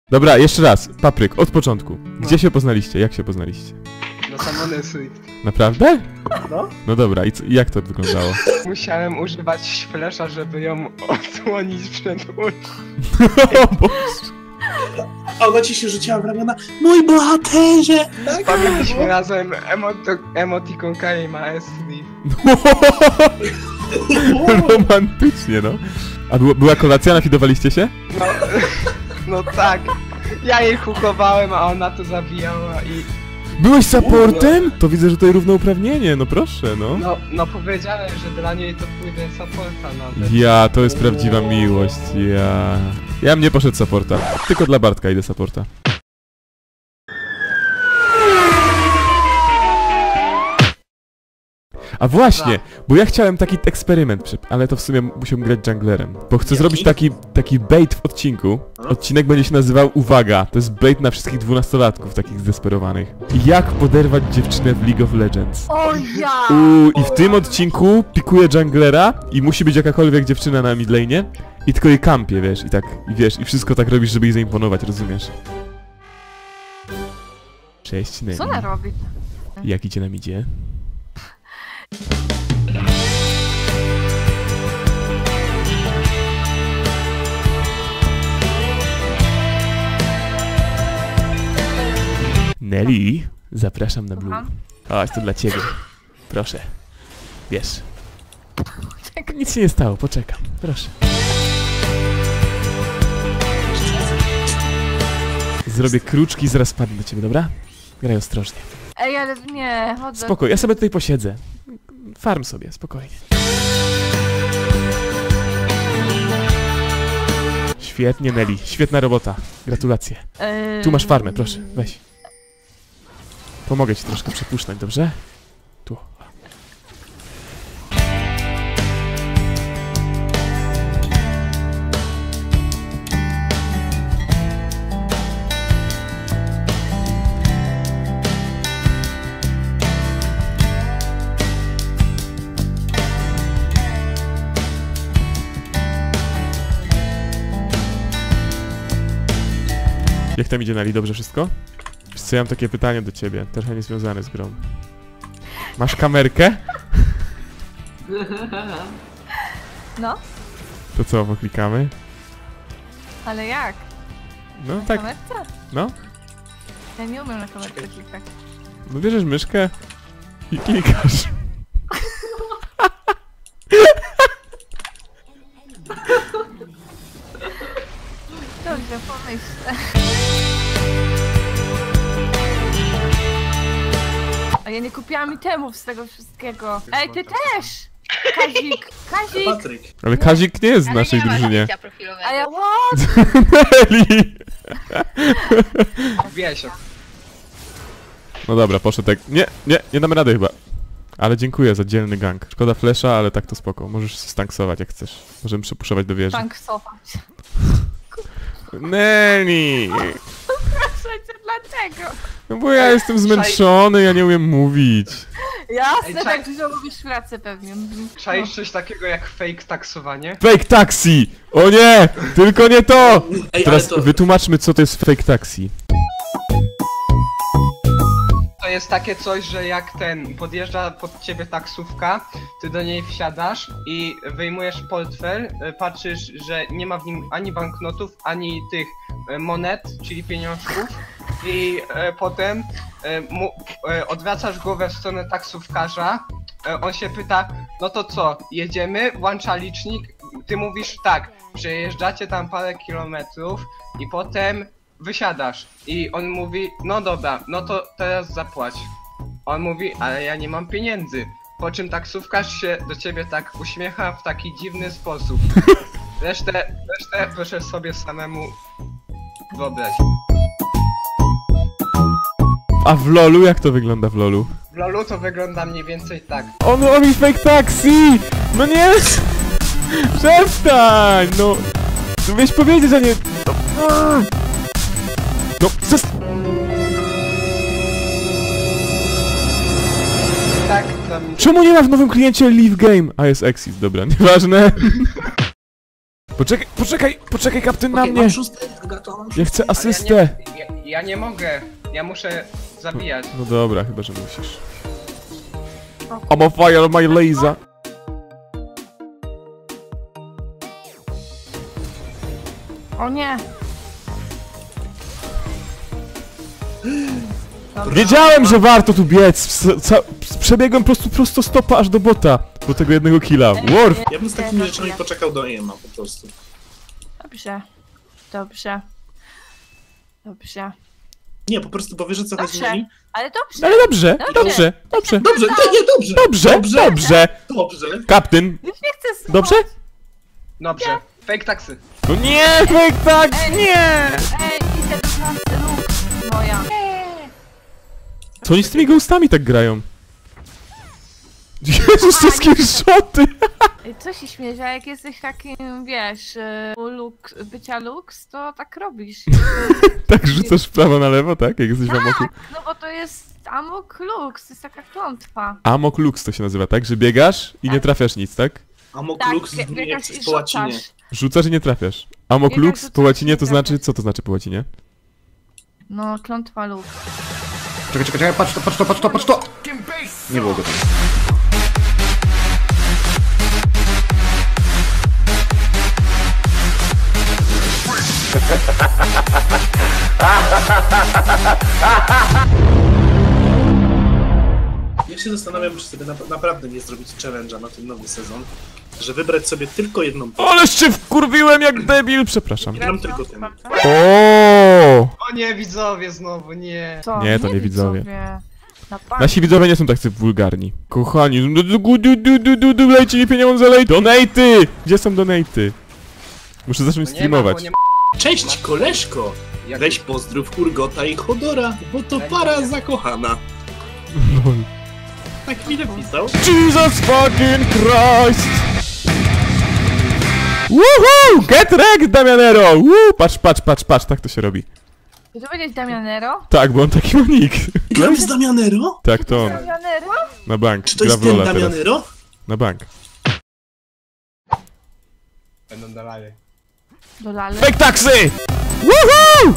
Dobra, jeszcze raz. Papryk, od początku. Gdzie się poznaliście? Jak się poznaliście? Na Summoner Swift. Naprawdę? No. No dobra, i jak to wyglądało? Musiałem używać flesza, żeby ją odsłonić przed ulic. O Boże. A ona ci się rzuciła w ramiona. Mój bohaterze! Tak? Pamiętaliśmy razem emoticon Kaima SD. Romantycznie, no. A była kolacja, nafidowaliście się? No, no tak. Ja jej hukowałem, a ona to zabijała i... Byłeś supportem? To widzę, że tutaj równouprawnienie, no proszę, no. No powiedziałem, że dla niej to pójdę supporta nawet. Ja, to jest prawdziwa miłość, ja bym nie poszedł supporta, tylko dla Bartka idę supporta. A właśnie, bo ja chciałem taki eksperyment, ale to w sumie musiałbym grać junglerem. Bo chcę zrobić taki bait w odcinku. Odcinek będzie się nazywał Uwaga, to jest bait na wszystkich 12-latków, takich zdesperowanych. Jak poderwać dziewczynę w League of Legends. O ja! I w tym odcinku pikuję junglera i musi być jakakolwiek dziewczyna na midlane'ie i tylko jej kampie, wiesz, i wszystko tak robisz, żeby jej zaimponować, rozumiesz? Cześć, Nelly. Co ona robi? Jak idzie nam idzie? Nelly, zapraszam na Blue. Chodź, to dla ciebie. Proszę. Wiesz. Nic się nie stało, poczekam. Proszę. Zrobię kruczki i zaraz spadnę do ciebie, dobra? Graj ostrożnie. Ej, ale nie, chodzę. Spokojnie, ja sobie tutaj posiedzę. Farm sobie, spokojnie. Świetnie, Nelly. Świetna robota. Gratulacje. Tu masz farmę, proszę. Weź. Pomogę ci troszkę przepuszczać, dobrze? Tu. Jak tam idzie, Nelly? Dobrze wszystko? Wiesz co, ja mam takie pytanie do ciebie, trochę niezwiązane z grą. Masz kamerkę? No, To co, poklikamy? ale jak? No Na tak, kamerce? no. Ja nie umiem na kamerce klikać. No bierzesz myszkę i klikasz. Dobrze, pomyślę. A ja nie kupiłam itemów z tego wszystkiego. Ej, ty też! Kazik! Kazik! Patryk. Ale Kazik nie jest w naszej drużynie. A ja what? Nelly! Wiesz, No dobra, poszedł tak. Nie damy rady chyba. Ale dziękuję za dzielny gang. Szkoda flesza, ale tak to spoko. Możesz stanksować jak chcesz. Możemy przepuszować do wieży. Tank cofać. Nelly! Proszę cię, dlaczego? No bo ja jestem zmęczony, ja nie umiem mówić. Jasne, Ej, tak dużo lubisz pracę pewnie. czaisz coś takiego jak fake taksowanie? Fake taxi! O nie! Tylko nie to! Ej, Teraz ale to... wytłumaczmy, co to jest fake taxi. To jest takie coś, że jak podjeżdża pod ciebie taksówka, ty do niej wsiadasz i wyjmujesz portfel, patrzysz, że nie ma w nim ani banknotów, ani tych monet, czyli pieniążków i potem odwracasz głowę w stronę taksówkarza, on się pyta, no to co, jedziemy, włącza licznik, ty mówisz tak, przejeżdżacie tam parę kilometrów i potem wysiadasz i on mówi, no dobra, no to teraz zapłać. On mówi, ale ja nie mam pieniędzy. Po czym taksówkarz się do ciebie tak uśmiecha w taki dziwny sposób. Resztę proszę sobie samemu wyobrazić. A w LoLu? Jak to wygląda w LoLu? W LoLu to wygląda mniej więcej tak. On robi fake taxi! No nie! Przestań! No! No weź powiedzieć, a nie... No, Tak, tam... Czemu nie ma w nowym kliencie Leave Game? A jest Exit, dobra, nieważne. Poczekaj, kapten na Okej, mnie! mam szósty, Agato, mam Ja szósty. chcę Ale asystę! ja nie mogę. Ja muszę zabijać. No dobra, chyba że musisz. I'm on fire, my laser! O nie! Dobra. Wiedziałem, że warto tu biec! Przebiegłem prosto stopa aż do bota. Do tego jednego killa. Worf! Ja bym z takimi rzeczami poczekał do EMA po prostu. Dobrze. Dobrze. Dobrze. Nie, po prostu powiesz, że co chodzi Dobrze. mi? Ale dobrze. Ale dobrze! Dobrze! Dobrze, nie, dobrze! Dobrze! Dobrze! Kapten! Już nie chcę słuchać. Dobrze? Dobrze. Fake taksy. No nie! Fake tak! Nie! Ej, idę do klasy lub moja. Co oni z tymi ghostami tak grają? Jezus, te screenshoty! Ej, co się śmiesz, a jak jesteś takim, wiesz, bycia Lux, to tak robisz. Tak rzucasz w prawo na lewo, tak? Jak jesteś w amoku. No bo to jest Amok Lux, to jest taka klątwa. Amok Lux to się nazywa, tak? Że biegasz i nie trafiasz nic, tak? Amok Tak, Lux brzmi jak biegasz coś i po łacinie. rzucasz. Rzucasz i nie trafiasz. Amok Biegasz, Lux po rzucasz, łacinie to nie znaczy... trafiasz. Co to znaczy po łacinie? No, klątwa Lux. Czekaj, patrz to! Nie było go tam. Ja się zastanawiam, czy sobie naprawdę nie zrobić challenge'a na ten nowy sezon, że wybrać sobie tylko jedną postać. Ależ się wkurwiłem jak debil! Przepraszam. Gram tylko tym. O! O nie, widzowie znowu, nie. Co? Nie, to nie widzowie. Na bank. Nasi widzowie nie są tacy wulgarni. Kochani, lejcie mi pieniądze, lej! Donaty! Gdzie są donaty? Muszę zacząć No nie ma, streamować. bo nie Cześć, koleżko! ma. Weź pozdrów Urgota i Hodora, bo to para zakochana. Lol. Tak mi napisał. Jesus fucking Christ! Woohoo! Get wrecked, Damianero! Woo! Patrz, tak to się robi. Czy to będziesz Damianero? Tak, bo on taki ma nick. Gram z Damianero? Tak, to on. Damianero? Na bank. Czy to Gra jest w ten Lola teraz. Damianero? Na bank. Będą dalej. Do lally. Fake taxy! Woohoo!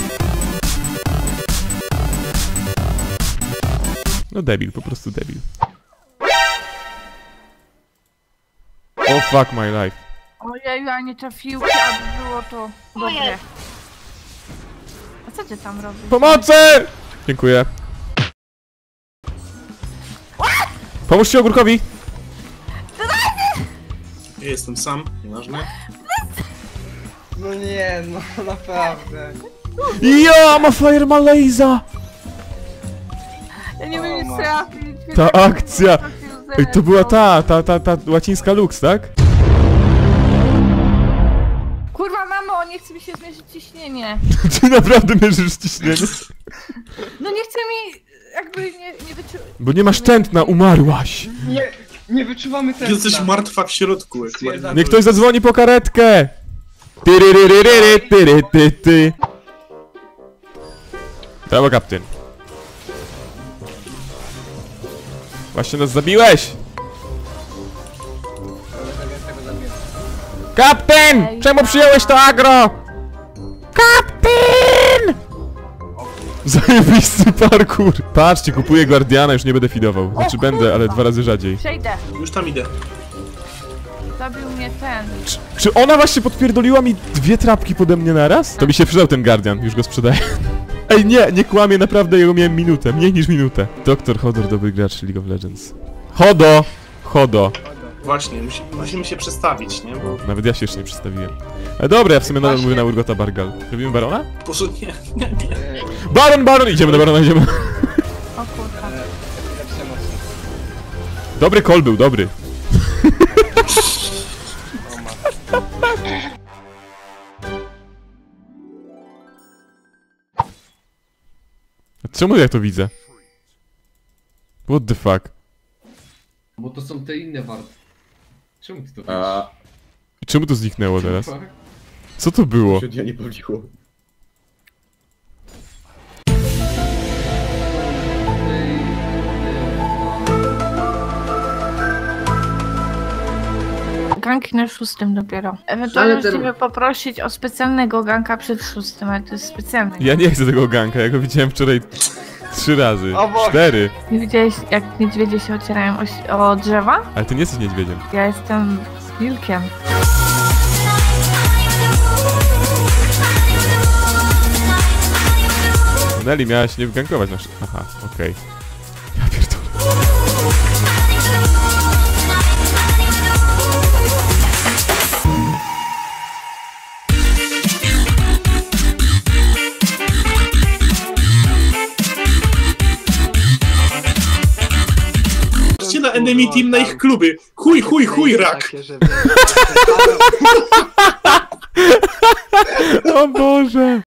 No debil, po prostu debil. Oh fuck my life. Ojej, ja nie trafiłem, aby było to dobre. A co ty tam robisz? Pomocy! Dziękuję. Pomóżcie ogórkowi! Ja jestem sam, nieważne. No nie, no naprawdę. Ja, ma fire Malayza! Ja nie wiem, O, jak matko. trafić. Ta akcja! Ej, to była ta łacińska Lux, tak? Kurwa, mamo, nie chce mi się zmierzyć ciśnienie. Ty naprawdę mierzysz ciśnienie? No nie chce mi, jakby nie wyczuć. Bo nie masz tętna, umarłaś! Nie wyczuwamy tego. Jesteś martwa w środku, jak Stwierdzam. martwa. Niech ktoś zadzwoni po karetkę! Tyryryryryryryryry. Brawo, kapityn. Właśnie nas zabiłeś! Kapityn! Czemu przyjąłeś to agro? Kapityn! Zajebisty parkour! Patrzcie, kupuję Guardiana, już nie będę fidował. Znaczy będę, ale 2 razy rzadziej. Przejdę. Już tam idę. Zabił mnie ten. Czy ona właśnie podpierdoliła mi 2 trapki pode mnie naraz? To mi się przydał ten Guardian, już go sprzedaję. Ej, nie kłamię, naprawdę jego miałem minutę, mniej niż minutę. Doktor Hodor, dobry gracz League of Legends. Hodo! Właśnie, musimy się przestawić, nie? Bo Nawet ja się jeszcze nie przedstawiłem. Ale dobra, ja w sumie nadal mówię na Urgota Bargal. Robimy Barona? Boże, nie. Baron! Idziemy do Barona, idziemy. O kurwa. Lepsze mocno. Dobry call był, dobry. O matko. A czemu ja to widzę? What the fuck? Bo to są te inne warty. Czemu ty to widzisz? I czemu to zniknęło teraz? Tak? Co to było? Ja nie powiedziło. ganki na 6 dopiero. Ewentualnie Ale ten- musimy poprosić o specjalnego ganka przed 6, ale to jest specjalny. Ja nie chcę tego ganka, ja go widziałem wczoraj 3 razy. O Boże. 4. Nie widziałeś, jak niedźwiedzie się ocierają o drzewa? Ale ty nie jesteś niedźwiedziem. Ja jestem wilkiem. Nelly, miałaś nie gankować nasz... Aha, okej. Ja pierdolę. Patrzcie na enemy team, na ich kluby. Chuj, rak. Takie, że O Boże!